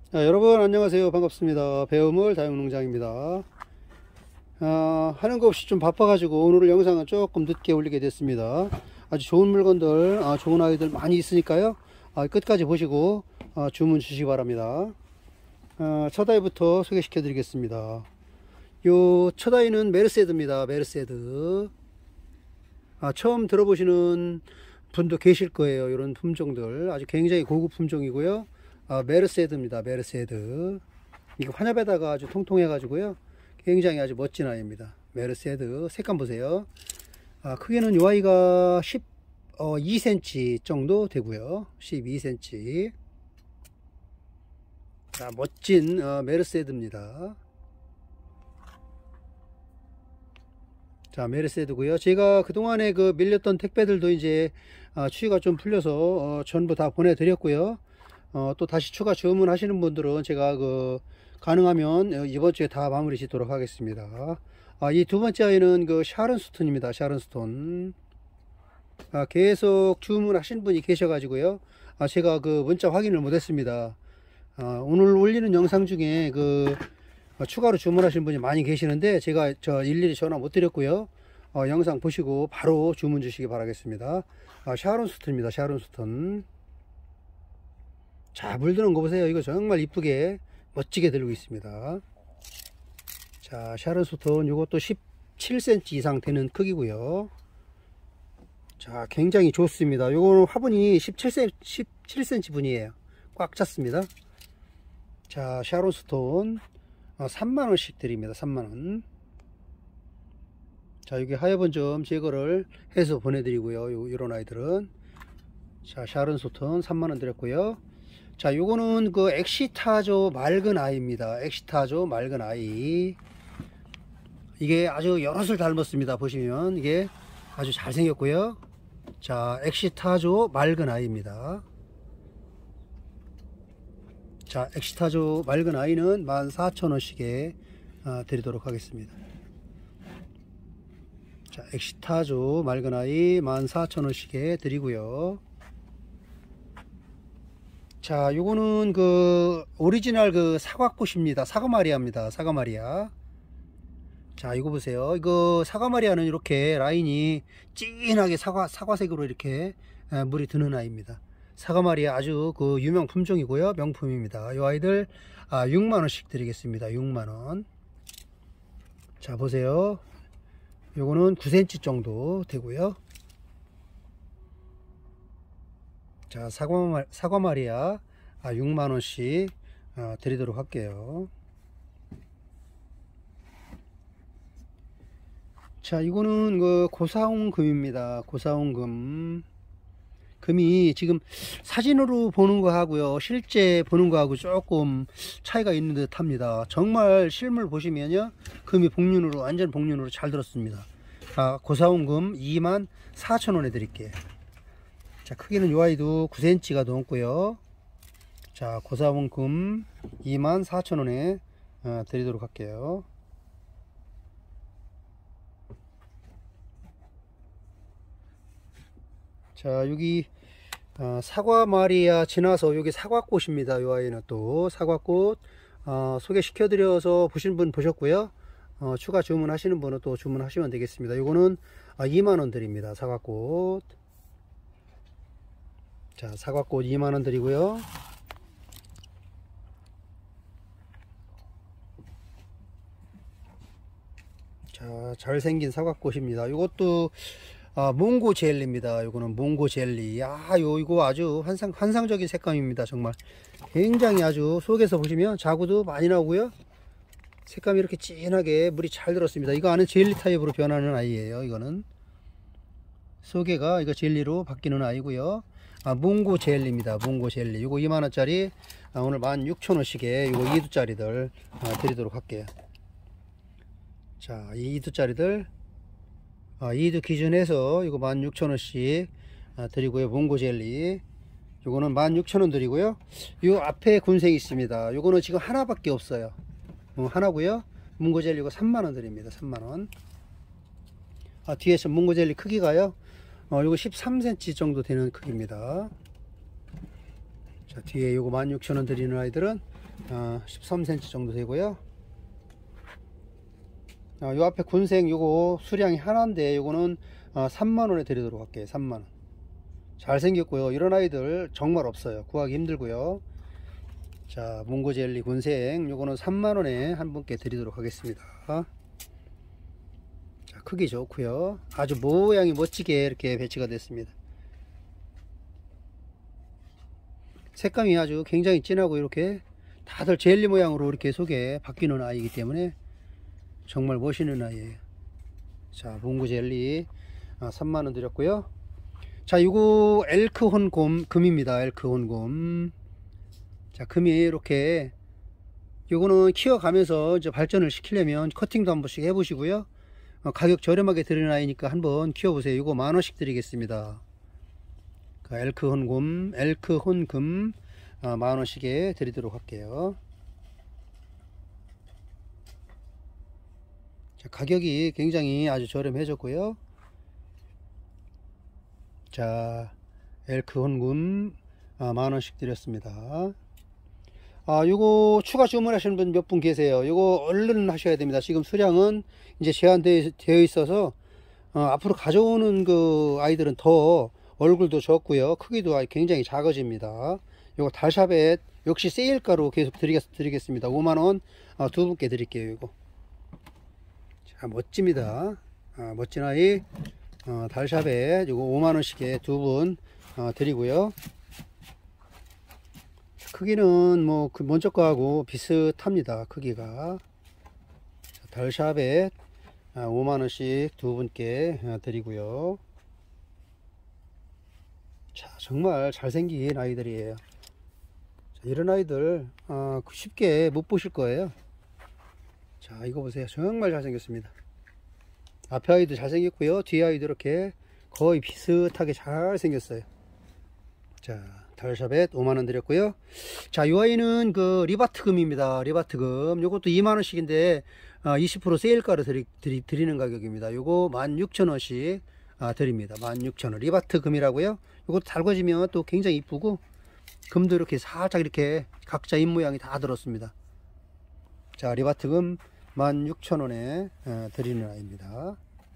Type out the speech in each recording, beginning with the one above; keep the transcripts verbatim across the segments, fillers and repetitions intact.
자, 여러분 안녕하세요. 반갑습니다. 배우물 다육농장입니다. 아, 하는 거 없이 좀 바빠가지고 오늘 영상은 조금 늦게 올리게 됐습니다. 아주 좋은 물건들, 아, 좋은 아이들 많이 있으니까요. 아, 끝까지 보시고 아, 주문 주시기 바랍니다. 아, 첫 아이부터 소개시켜 드리겠습니다. 요 첫 아이는 메르세드입니다. 메르세드. 아, 처음 들어보시는 분도 계실 거예요. 이런 품종들 아주 굉장히 고급 품종이고요. 아, 메르세드입니다. 메르세드. 이거 환엽에다가 아주 통통해 가지고요. 굉장히 아주 멋진 아이입니다. 메르세드. 색감 보세요. 아, 크기는 이 아이가 십이 센티미터 정도 되고요. 십이 센티미터. 자, 멋진 어, 메르세드입니다. 자, 메르세드고요. 제가 그동안에 그 밀렸던 택배들도 이제 아, 추위가 좀 풀려서 어, 전부 다 보내드렸고요. 어, 또 다시 추가 주문하시는 분들은 제가 그 가능하면 이번 주에 다 마무리 짓도록 하겠습니다. 아, 이 두 번째 아이는 그 샤른스톤입니다. 샤른스톤. 아, 계속 주문하신 분이 계셔가지고요. 아, 제가 그 문자 확인을 못했습니다. 아, 오늘 올리는 영상 중에 그 어, 추가로 주문하신 분이 많이 계시는데 제가 저 일일이 전화 못 드렸고요. 어, 영상 보시고 바로 주문 주시기 바라겠습니다. 아, 샤론스톤입니다. 샤론스톤. 자, 물드는 거 보세요. 이거 정말 이쁘게 멋지게 들고 있습니다. 자, 샤론스톤 이것도 십칠 센티미터 이상 되는 크기고요. 자, 굉장히 좋습니다. 요거는 화분이 십칠 센티미터 분이에요. 꽉 찼습니다. 자, 샤론스톤 삼만 원씩 드립니다. 삼만 원. 자, 여기 하여번 점 제거를 해서 보내드리고요. 요, 요런 아이들은. 자, 샤론스톤 삼만 원 드렸고요. 자, 요거는 그 엑시타조 맑은 아이입니다. 엑시타조 맑은 아이. 이게 아주 여럿을 닮았습니다. 보시면 이게 아주 잘생겼고요. 자, 엑시타조 맑은 아이입니다. 자, 엑시타조 맑은 아이는 만 사천 원씩에 어, 드리도록 하겠습니다. 자, 엑시타조 맑은 아이 만 사천 원씩에 드리고요. 자, 요거는 그 오리지널 그 사과꽃입니다. 사과마리아입니다. 사과마리아. 자, 이거 보세요. 이거 사과마리아는 이렇게 라인이 진하게 사과 사과색으로 이렇게 물이 드는 아이입니다. 사과마리아 아주 그 유명 품종이고요. 명품입니다. 이 아이들 아, 육만 원씩 드리겠습니다. 육만 원. 자, 보세요. 요거는 구 센티미터 정도 되고요. 자, 사과, 사과마리아 아, 육만 원씩 어, 드리도록 할게요. 자, 이거는 그 고사홍금입니다. 고사홍금. 금이 지금 사진으로 보는 거 하고요 실제 보는 거 하고 조금 차이가 있는 듯 합니다. 정말 실물 보시면요 금이 복륜으로 완전 복륜으로 잘 들었습니다. 아, 고사홍금 이만 사천 원에 드릴게요. 자, 크기는 요 아이도 구 센티미터가 넘고요. 자, 고사홍금 이만 사천 원에 어, 드리도록 할게요. 자, 여기 어, 사과마리아 지나서 여기 사과꽃입니다. 이 아이는 또 사과꽃 어, 소개시켜 드려서 보신 분 보셨고요. 어, 추가 주문하시는 분은 또 주문하시면 되겠습니다. 이거는 아, 이만 원 드립니다. 사과꽃. 자, 사과꽃 이만 원 드리고요. 자, 잘생긴 사과꽃입니다. 이것도 아, 몽고 젤리입니다. 요거는 몽고 젤리. 아, 요 이거 아주 환상 환상적인 색감입니다. 정말 굉장히 아주 속에서 보시면 자구도 많이 나오고요. 색감이 이렇게 진하게 물이 잘 들었습니다. 이거 안에 젤리 타입으로 변하는 아이예요. 이거는 속에가 이거 젤리로 바뀌는 아이고요. 아, 몽고 젤리입니다. 몽고 젤리. 요거 이만 원짜리 아, 오늘 만 육천 원씩에 요거 이 두짜리들 아, 드리도록 할게요. 자, 이 두짜리들 아, 이 두 기준에서 이거 만 육천 원씩 아, 드리고요. 몽고 젤리 요거는 만 육천 원 드리고요. 요 앞에 군생 있습니다. 요거는 지금 하나밖에 없어요. 어, 하나고요. 몽고 젤리 이거 삼만 원 드립니다. 삼만 원. 아, 뒤에서 몽고 젤리 크기가요. 어, 요거 십삼 센티미터 정도 되는 크기입니다. 자, 뒤에 요거 만 육천 원 드리는 아이들은 어, 십삼 센티미터 정도 되고요. 어, 요 앞에 군생 요거 수량이 하나인데 요거는 어, 삼만 원에 드리도록 할게요. 삼만 원. 잘생겼고요. 이런 아이들 정말 없어요. 구하기 힘들고요. 자, 몽고 젤리 군생 요거는 삼만 원에 한 분께 드리도록 하겠습니다. 자, 크기 좋고요. 아주 모양이 멋지게 이렇게 배치가 됐습니다. 색감이 아주 굉장히 진하고 이렇게 다들 젤리 모양으로 이렇게 속에 바뀌는 아이이기 때문에 정말 멋있는 아이예요. 자, 몽고 젤리 삼만 원 드렸고요. 자, 요거 엘크 혼곰 금입니다. 엘크 혼곰. 자, 금이 이렇게 요거는 키워가면서 이제 발전을 시키려면 커팅도 한 번씩 해보시고요. 어, 가격 저렴하게 드리는 아이니까 한번 키워보세요. 요거 만 원씩 드리겠습니다. 그 엘크 혼곰, 엘크 혼금 어, 만 원씩에 드리도록 할게요. 자, 가격이 굉장히 아주 저렴해졌고요. 자, 엘크 혼금 아, 만 원씩 드렸습니다. 아, 요거 추가 주문하시는 분 몇 분 계세요. 요거 얼른 하셔야 됩니다. 지금 수량은 이제 제한되어 있어서 어, 앞으로 가져오는 그 아이들은 더 얼굴도 적고요. 크기도 굉장히 작아집니다. 요거 달샤벳 역시 세일가로 계속 드리겠, 드리겠습니다. 오만 원 어, 두 분께 드릴게요. 요거. 자, 멋집니다. 아, 멋진 아이 어, 달샤벳 요거 오만 원씩에 두 분 어, 드리고요. 크기는 뭐 그 먼저 거하고 비슷합니다. 크기가. 자, 달샤벳 아, 오만 원씩 두 분께 어, 드리고요. 자, 정말 잘생긴 아이들이에요. 자, 이런 아이들 어, 쉽게 못 보실 거예요. 자, 이거 보세요. 정말 잘생겼습니다. 앞에 아이도 잘생겼고요. 뒤에 아이도 이렇게 거의 비슷하게 잘생겼어요. 자, 달샤벳 오만 원 드렸고요. 자, 이 아이는 그 리바트금입니다. 리바트금. 요것도 이만 원씩인데 어, 이십 퍼센트 세일가로 드리, 드리, 드리는 가격입니다. 요거 만 육천 원씩 아, 드립니다. 만 육천 원. 리바트금이라고요. 요것도 달궈지면 또 굉장히 이쁘고 금도 이렇게 살짝 이렇게 각자 입 모양이 다 들었습니다. 자, 리바트금 만 육천 원에 어, 드리는 아이입니다.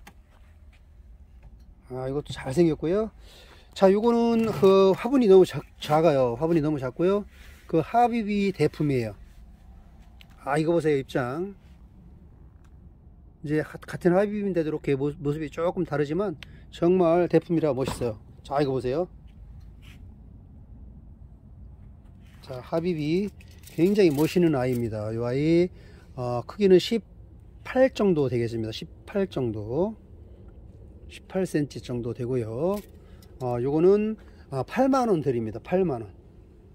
아, 이것도 잘생겼고요. 자, 요거는 그 화분이 너무 작, 작아요. 화분이 너무 작고요. 그 하비비 대품이에요. 아, 이거 보세요. 입장. 이제 같은 하비비인데도 이렇게 모습이 조금 다르지만 정말 대품이라 멋있어요. 자, 이거 보세요. 자, 하비비 굉장히 멋있는 아이입니다. 이 아이 어, 크기는 십팔 정도 되겠습니다. 십팔 정도, 십팔 센티미터 정도 되고요. 어, 요거는 어, 팔만 원 드립니다. 팔만 원.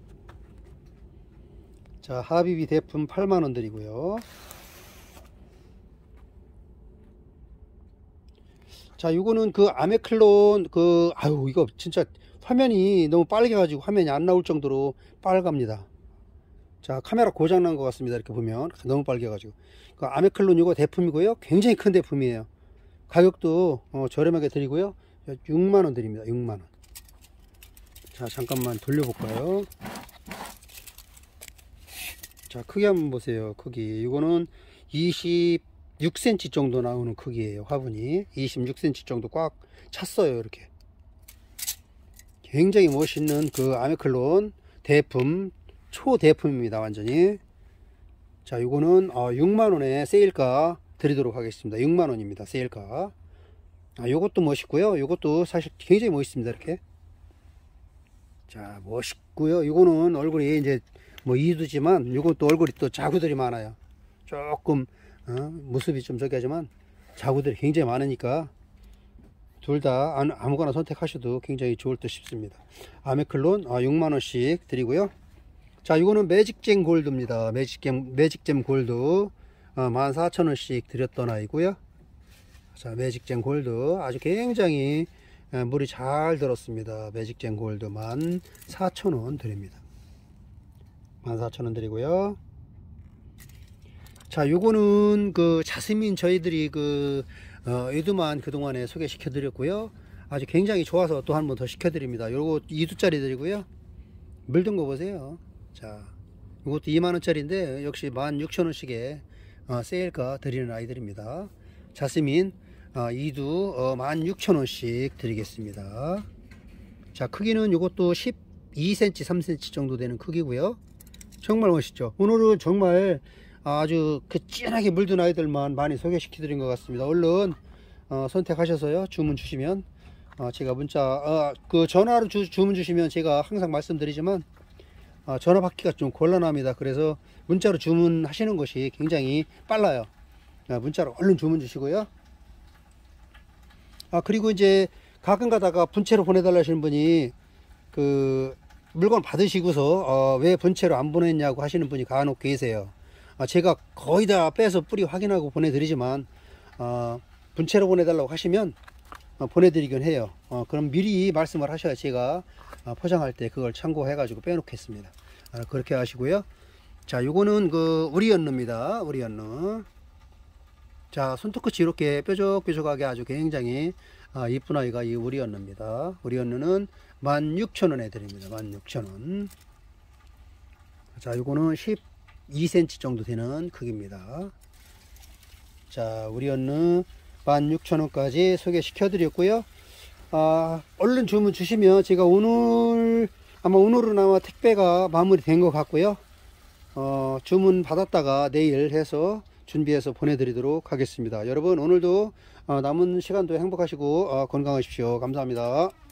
자, 하비비 대품 팔만 원 드리고요. 자, 요거는 그 아메클론 그 아유 이거 진짜 화면이 너무 빨개가지고 화면이 안 나올 정도로 빨갑니다. 자, 카메라 고장 난 것 같습니다. 이렇게 보면 너무 빨개가지고 그 아메클론 이거 대품이고요. 굉장히 큰 대품이에요. 가격도 어, 저렴하게 드리고요. 육만 원 드립니다. 육만 원. 자, 잠깐만 돌려볼까요? 자, 크기 한번 보세요. 크기 이거는 이십육 센티미터 정도 나오는 크기예요. 화분이 이십육 센티미터 정도 꽉 찼어요. 이렇게 굉장히 멋있는 그 아메클론 대품 초대품입니다. 완전히. 자, 이거는 어, 육만 원에 세일가 드리도록 하겠습니다. 육만 원입니다. 세일가. 아, 요것도 멋있고요. 요것도 사실 굉장히 멋있습니다. 이렇게. 자, 멋있고요. 이거는 얼굴이 이제 뭐 이두지만 요것도 얼굴이 또 자구들이 많아요. 조금 어, 모습이 좀 저기 하지만 자구들이 굉장히 많으니까 둘 다 아무거나 선택하셔도 굉장히 좋을 듯 싶습니다. 아메클론 아, 육만 원씩 드리고요. 자, 이거는 매직잼 골드입니다. 매직잼, 매직잼 골드 어, 만 사천 원씩 드렸던 아이고요. 자, 매직잼 골드 아주 굉장히 에, 물이 잘 들었습니다. 매직잼 골드 만 사천 원 드립니다. 만 사천 원 드리고요. 자, 요거는 그 자스민 저희들이 그 어, 이두만 그동안에 소개시켜 드렸고요. 아주 굉장히 좋아서 또 한 번 더 시켜 드립니다. 요거 이 두짜리 드리고요. 물든 거 보세요. 자, 이것도 이만 원짜리인데 역시 만 육천 원씩에 어, 세일가 드리는 아이들입니다. 자스민 어, 이두 어, 만 육천 원씩 드리겠습니다. 자, 크기는 이것도 십이 센티미터 삼 센티미터 정도 되는 크기고요. 정말 멋있죠. 오늘은 정말 아주 그 진하게 물든 아이들만 많이 소개시켜 드린 것 같습니다. 얼른 어, 선택하셔서요 주문 주시면 어, 제가 문자 어, 그 전화로 주, 주문 주시면 제가 항상 말씀드리지만 어, 전화 받기가 좀 곤란합니다. 그래서 문자로 주문하시는 것이 굉장히 빨라요. 어, 문자로 얼른 주문 주시고요. 아, 그리고 이제 가끔 가다가 분체로 보내달라 하시는 분이 그 물건 받으시고서 어, 왜 분체로 안 보냈냐고 하시는 분이 간혹 계세요. 아, 제가 거의 다 빼서 뿌리 확인하고 보내드리지만 어, 분체로 보내달라고 하시면 어, 보내드리긴 해요. 어, 그럼 미리 말씀을 하셔야 제가 어, 포장할 때 그걸 참고해 가지고 빼놓겠습니다. 아, 그렇게 하시고요. 자, 요거는 그 우리언느입니다. 우리언느. 자, 손톱끝이 이렇게 뾰족뾰족하게 아주 굉장히 아, 이쁜 아이가 이 우리언느입니다. 우리언느는 만 육천 원에 드립니다. 만 육천 원. 자, 요거는 십이 센티미터 정도 되는 크기입니다. 자, 우리언느 만 육천 원까지 소개시켜 드렸고요. 아, 얼른 주문 주시면 제가 오늘 아마 오늘은 아마 택배가 마무리된 것 같고요. 어, 주문 받았다가 내일 해서 준비해서 보내드리도록 하겠습니다. 여러분 오늘도 어, 남은 시간도 행복하시고 어, 건강하십시오. 감사합니다.